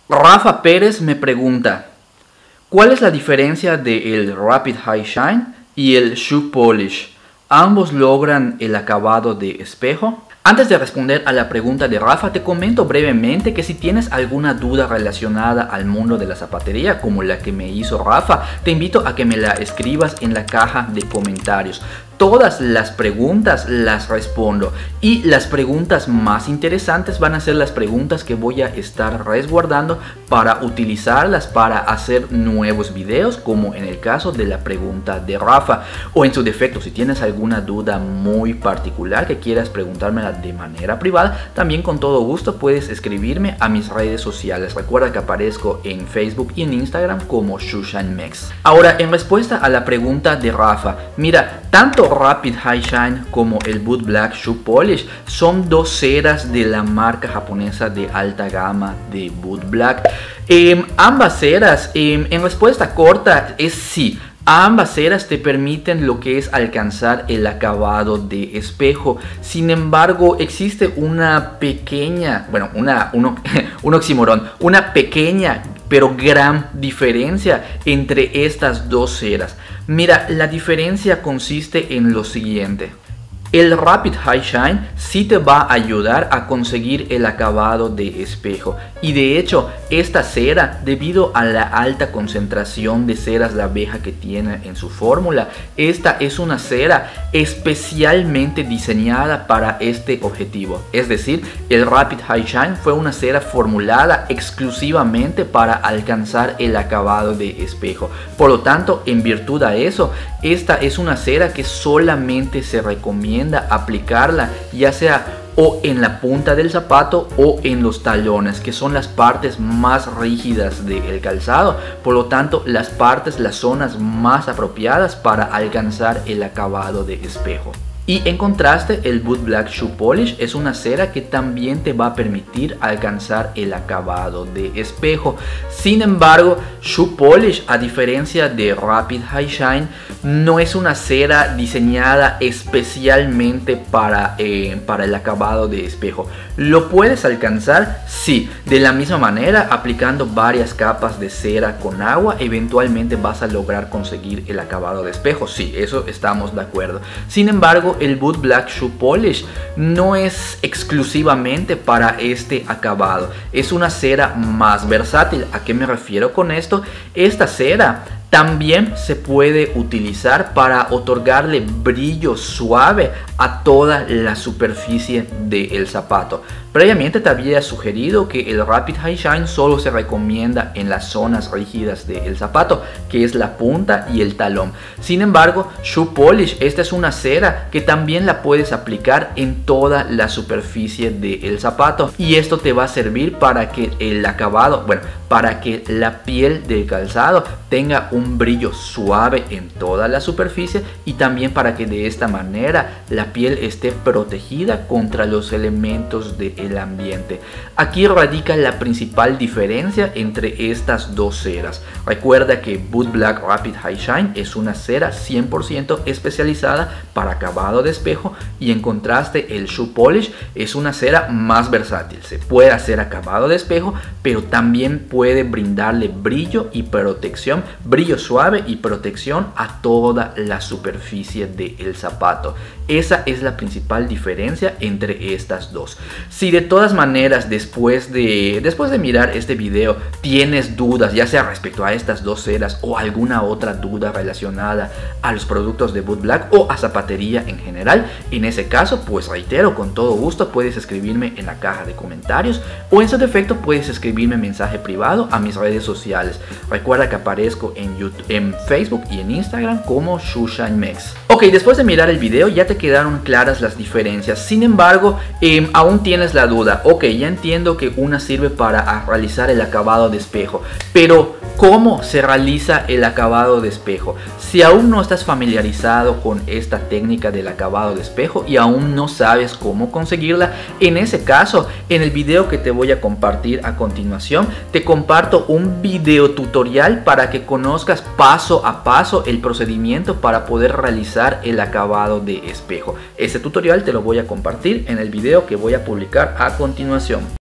Rafa Pérez me pregunta, ¿cuál es la diferencia de el Rapid High Shine y el Shoe Polish? ¿Ambos logran el acabado de espejo? Antes de responder a la pregunta de Rafa, te comento brevemente que si tienes alguna duda relacionada al mundo de la zapatería, como la que me hizo Rafa, te invito a que me la escribas en la caja de comentarios. Todas las preguntas las respondo y las preguntas más interesantes van a ser las preguntas que voy a estar resguardando para utilizarlas para hacer nuevos videos, como en el caso de la pregunta de Rafa. O en su defecto, si tienes alguna duda muy particular que quieras preguntármela de manera privada, también con todo gusto puedes escribirme a mis redes sociales. Recuerda que aparezco en Facebook y en Instagram como ShoeShineMex. Ahora, en respuesta a la pregunta de Rafa, mira, tanto Rapid High Shine como el Boot Black Shoe Polish son dos ceras de la marca japonesa de alta gama de Boot Black. Ambas ceras, en respuesta corta, es sí. Ambas ceras te permiten lo que es alcanzar el acabado de espejo. Sin embargo, existe una pequeña, bueno, un oxímoron, una pequeña pero gran diferencia entre estas dos ceras. Mira, la diferencia consiste en lo siguiente. El Rapid High Shine sí te va a ayudar a conseguir el acabado de espejo, y de hecho esta cera, debido a la alta concentración de ceras de abeja que tiene en su fórmula, esta es una cera especialmente diseñada para este objetivo. Es decir, el Rapid High Shine fue una cera formulada exclusivamente para alcanzar el acabado de espejo. Por lo tanto, en virtud a eso, esta es una cera que solamente se recomienda aplicarla ya sea o en la punta del zapato o en los talones, que son las partes más rígidas del calzado. Por lo tanto, las zonas más apropiadas para alcanzar el acabado de espejo. Y en contraste, el Boot Black Shoe Polish es una cera que también te va a permitir alcanzar el acabado de espejo. Sin embargo, Shoe Polish, a diferencia de Rapid High Shine, no es una cera diseñada especialmente para el acabado de espejo. ¿Lo puedes alcanzar? Sí, de la misma manera, aplicando varias capas de cera con agua, eventualmente vas a lograr conseguir el acabado de espejo. Sí, eso estamos de acuerdo. Sin embargo, el Boot Black Shoe Polish no es exclusivamente para este acabado. Es una cera más versátil. ¿A qué me refiero con esto? Esta cera también se puede utilizar para otorgarle brillo suave a toda la superficie del zapato. Previamente te había sugerido que el Rapid High Shine solo se recomienda en las zonas rígidas del zapato, que es la punta y el talón. Sin embargo, Shoe Polish, esta es una cera que también la puedes aplicar en toda la superficie del zapato, y esto te va a servir para que el acabado, para que la piel del calzado tenga un brillo suave en toda la superficie, y también para que de esta manera la piel esté protegida contra los elementos del ambiente. Aquí radica la principal diferencia entre estas dos ceras. Recuerda que Boot Black Rapid High Shine es una cera 100% especializada para acabado de espejo, y en contraste el Shoe Polish es una cera más versátil. Se puede hacer acabado de espejo, pero también puede brindarle brillo y protección, brillo suave y protección a toda la superficie del zapato. Esa es la principal diferencia entre estas dos. Si de todas maneras después de mirar este video tienes dudas, ya sea respecto a estas dos ceras o alguna otra duda relacionada a los productos de Boot Black o a zapatería en general, en ese caso, pues reitero, con todo gusto puedes escribirme en la caja de comentarios, o en su defecto puedes escribirme mensaje privado a mis redes sociales. Recuerda que aparezco en YouTube, en Facebook y en Instagram como ShoeShineMex. Ok, después de mirar el video ya te quedaron claras las diferencias. Sin embargo, aún tienes la duda. Ok, ya entiendo que una sirve para realizar el acabado de espejo, pero ¿cómo se realiza el acabado de espejo? Si aún no estás familiarizado con esta técnica del acabado de espejo y aún no sabes cómo conseguirla, en ese caso, en el video que te voy a compartir a continuación, te comparto un video tutorial para que conozcas paso a paso el procedimiento para poder realizar el acabado de espejo. Ese tutorial te lo voy a compartir en el video que voy a publicar a continuación.